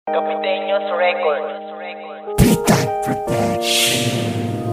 Capiteños Records. Pitan Production.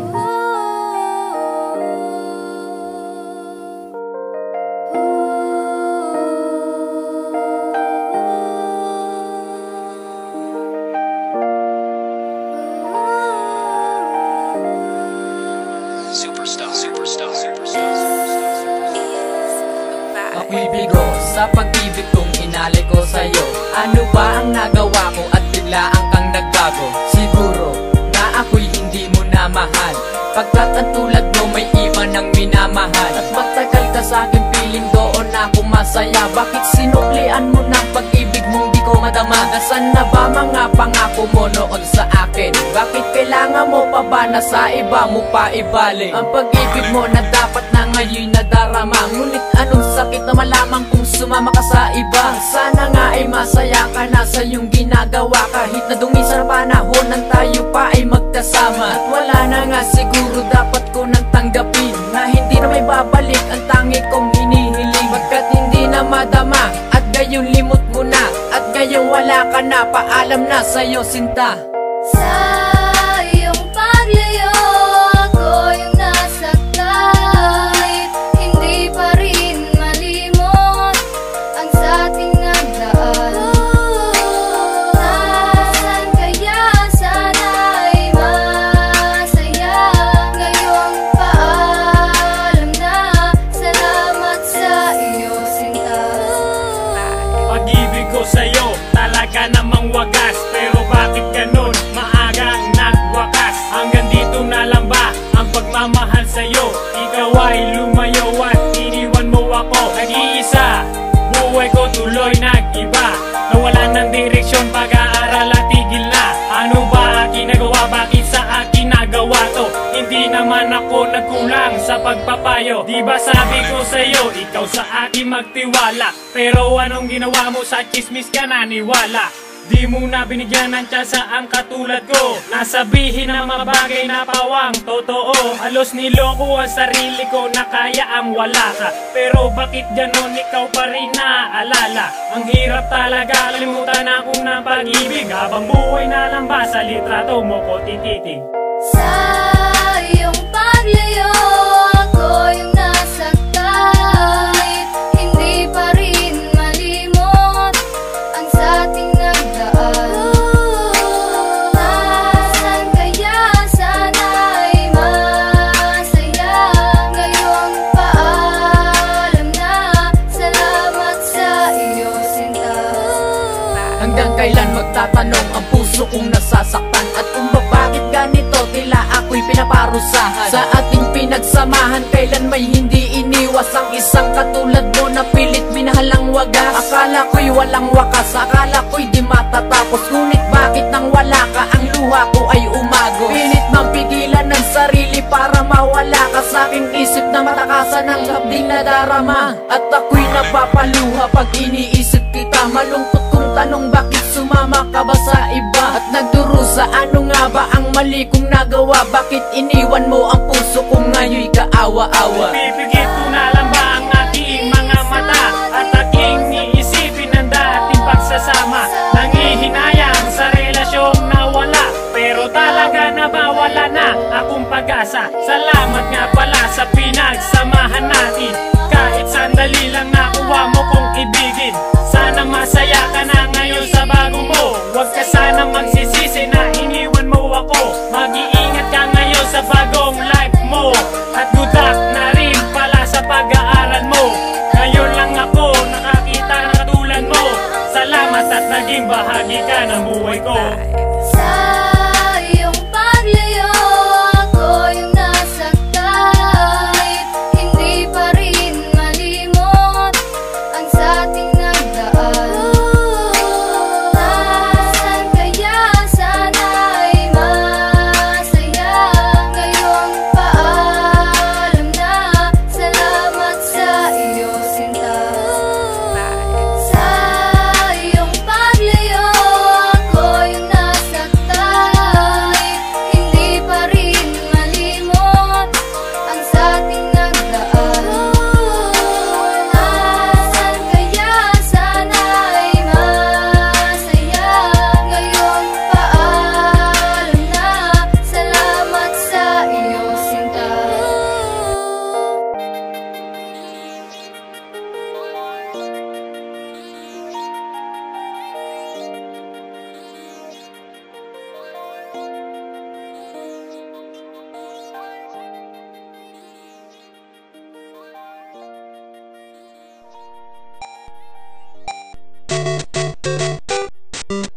Ako'y bigo sa pag-ibig kong inalay ko sa'yo. Ano ba ang nagawa ko at biglaan kang nagbago? Siguro na ako'y hindi mo na mahal, pagkat ang tulad mo may iba nang minamahal. At matagal ka sa'kin piling doon ako masaya. Bakit sinuklian mo ng pag-ibig mong di ko madama? Nasaan na ba mga pangako mo noon sa akin? Bakit kailangan mo pa ba na sa iba mo pa ibalik? Ang pag-ibig mo na dapat na ngayon nadarama, ngunit anong sakit na malaman kung sumama ka sa iba? Sana nga ay masaya ka na sa iyong ginagawa, kahit na dumisan ang panahon nang tayo pa ay magkasama. At wala na nga siguro dapat ko nang tanggapin na hindi na may babalik ang tangi kong hinihiling, pagkat hindi na madama at gayon limot mo na, at gayon wala ka na, paalam na sa'yo sinta. Sa iyong paglayo, ako yung nasa kahit hindi pa rin malimot ang sa ating nagdaan. Nasaan kaya sana'y masaya? Ngayong paalam na, salamat sa iyo sinta. Pag-ibig ko sa'yo talaga namang wagas, pero bakit ganun maagang nagwakas? Hanggang dito na lang ba ang pagmamahal sa'yo? Ikaw ay lumayo at iniwan mo ako. Nag-iisa, buhay ko tuloy nag-iba, nawala ng direksyon, pag-aaral at tigil na. Ano ba aking nagawa? Bakit sa akin nagawa to? Hindi naman ako nagkulang sa pagpapayo. Di ba sabi ko sa'yo, ikaw sa akin magtiwala, pero anong ginawa mo? Sa chismis ka naniwala. Di mo na binigyan ng tsansa ang katulad ko, nasabihin ang mga bagay na pawang totoo. Halos niloko ang sarili ko na kaya ang wala ka, pero bakit ganon ikaw pa rin naaalala? Ang hirap talaga kalimutan ako ng pag-ibig, habang buhay na lang ba sa litrato mo ko tititig. Sa iyong paglayo, ako yung nasa kahit hindi pa rin malimot ang sa ating nagdaan. Nasaan kaya sana'y masaya? Ngayong paalam na, salamat sa iyo sinta. Hanggang kailan magtatanong ang puso kong nasasaktan, at kung bakit ganito tila ako'y pinaparusahan? Sa ating pinagsamahan, kailan may hindi iniwas ang isang katulad mo na pilit minahal ang wagas? Akala ko'y walang wakas, akala ko'y di matatapos, ngunit bakit nang wala ka ang luha ko ay umagos? Pilit mang pigilan ng sarili para mawala ka sa aking isip na matakasan ng labding nadarama. At ako'y napapaluha pag iniisip kita, malungkot kong tanong bakit sumama ka ba sa iba? At nagdurusa, ano nga ba ang mali kong nagawa? Bakit iniwan mo ang puso kong ngayon'y kaawa-awa? Pipigit ko na lang ba ang aking mga mata, at aking iisipin ang dating pagsasama? Nangihinayang sa relasyong nawala, pero talaga na ba wala na akong pag-asa? Salamat nga pala sa pinagsamahan natin, kahit sandali lang nakuha mo kong ibigin. Sana masaya ka na ngayon sa bago mo, huwag ka sana magsisisi na iniwan mo ako. Mag-iingat ka ngayon sa bagong life mo, at good luck na rin pala sa pag-aaral mo. Ngayon lang ako nakakita na katulad mo, salamat at naging bahagi ka ng buhay ko. Sa iyong paglayo, ako yung nasa kahit hindi pa rin malimot ang sa ating nagdaan. Nasaan kaya sana'y masaya? Ngayong paalam na, salamat sa iyo sinta. Sa iyong paglayo, ako yung nasa Bye.